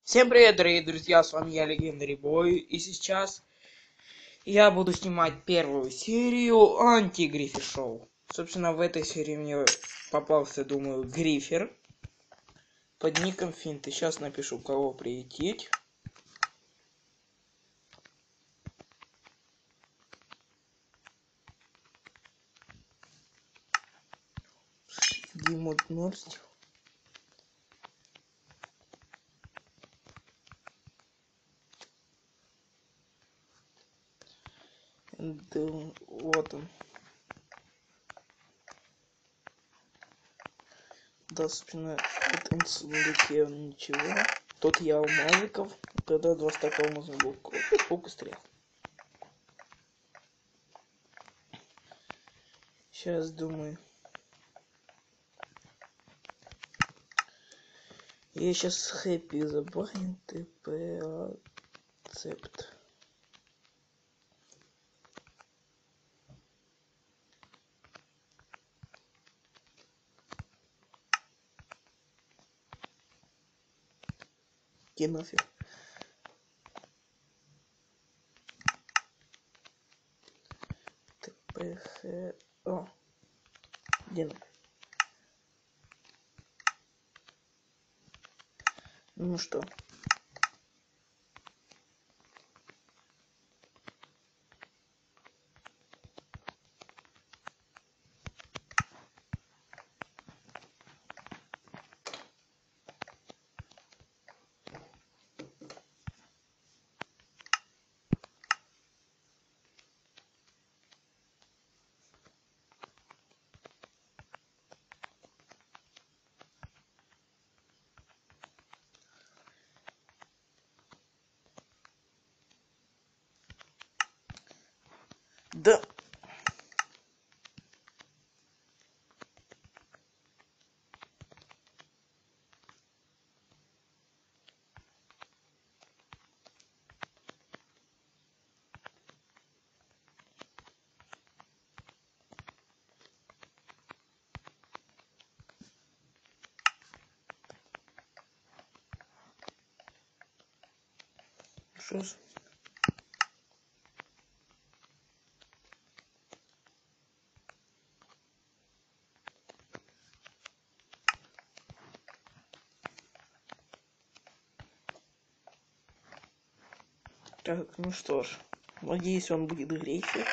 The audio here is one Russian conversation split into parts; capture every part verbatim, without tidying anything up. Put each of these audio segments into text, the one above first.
Всем привет, дорогие друзья, с вами я, Legendary Boy, и сейчас я буду снимать первую серию анти-Гриффер Шоу. Собственно, в этой серии мне попался, думаю, Гриффер под ником Финт. И сейчас напишу, кого приютить. Диму Норсть. Вот он. Да, собственно, в этом сундуке ничего. Тут я у Мазиков. Тогда два стака алмазного блока. Пук и стрел. Сейчас думаю. Я сейчас хэппи забаню ТП акцепт. Где нафиг? ТПХ. О, где нафиг? Ну что? Да. Что ж? Так, ну что ж. Надеюсь, он будет Гриффер.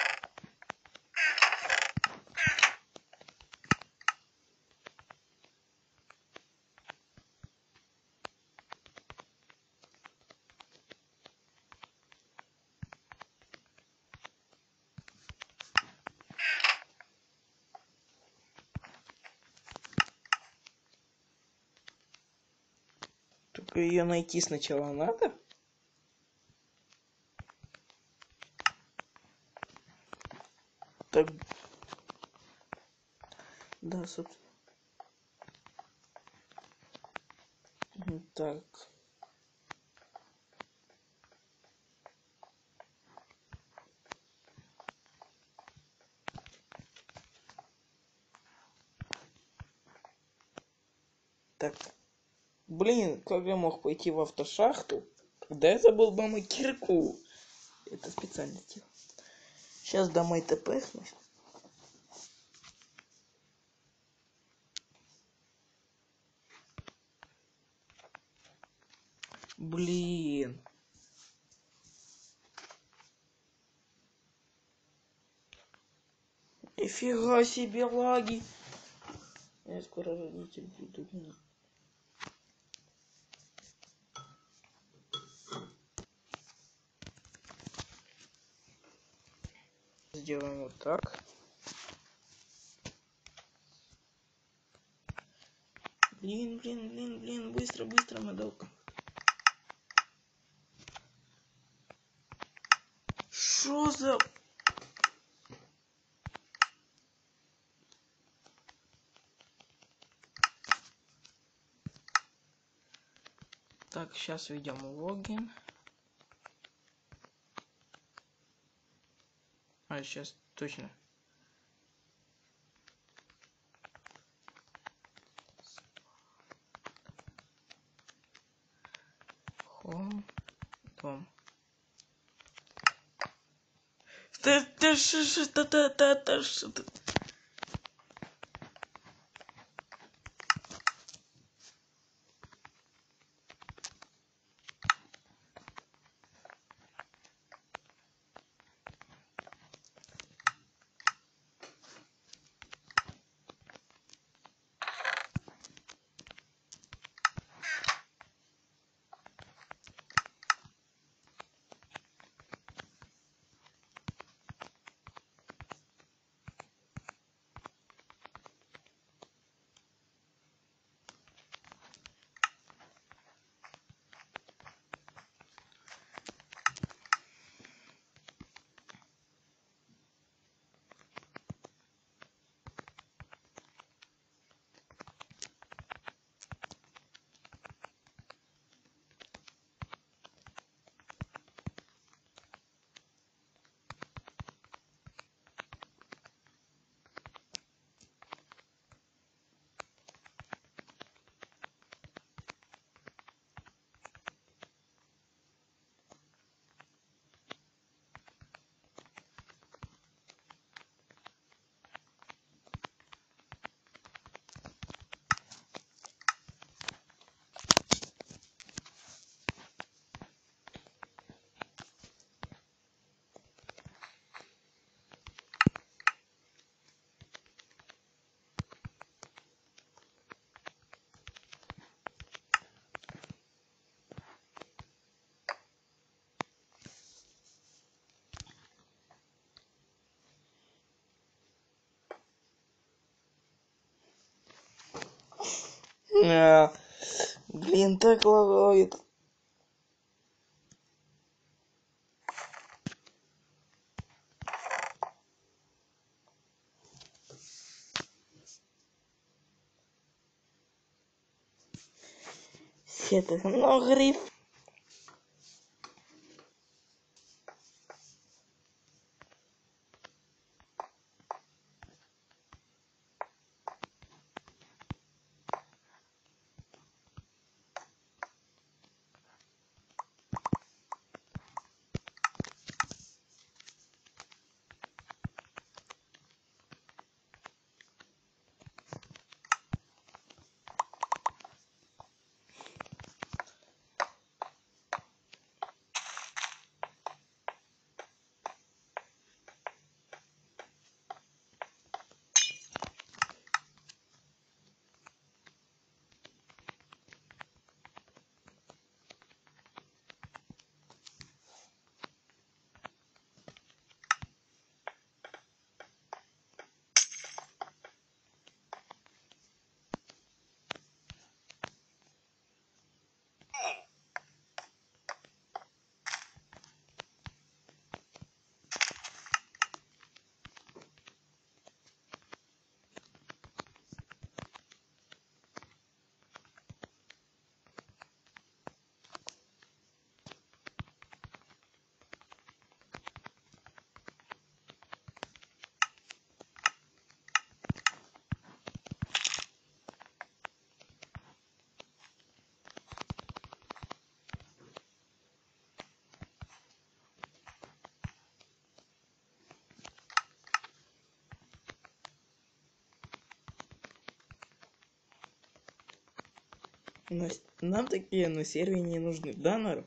Только ее найти сначала надо. Так. Да, собственно. Так. Так. Блин, как я мог пойти в автошахту, когда я забыл дома кирку? Это специально сделал. Сейчас домой ТПхнусь. Блин. Нифига себе лаги. Я скоро родитель буду. Сделаем вот так. Блин, блин, блин, блин, быстро, быстро, модалка. Шо за... Так, сейчас введем логин. А, сейчас точно. Home. Дом. Ты, ты, ш, ш, та, та, та, та, ш, та. А, блин, так лагает. Это, ну, гриф. Но нам такие на сервере не нужны, да, народ?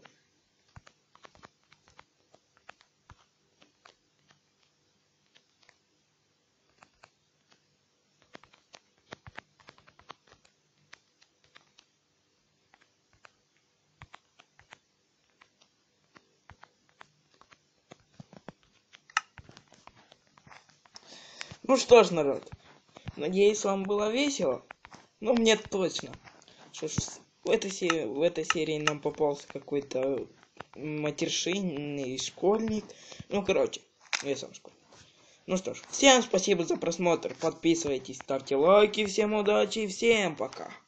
Ну что ж, народ, надеюсь, вам было весело. Ну, мне точно. Что ж, в этой серии, в этой серии нам попался какой-то матершинный школьник. Ну, короче, я сам школьник. Ну что ж, всем спасибо за просмотр. Подписывайтесь, ставьте лайки. Всем удачи и всем пока.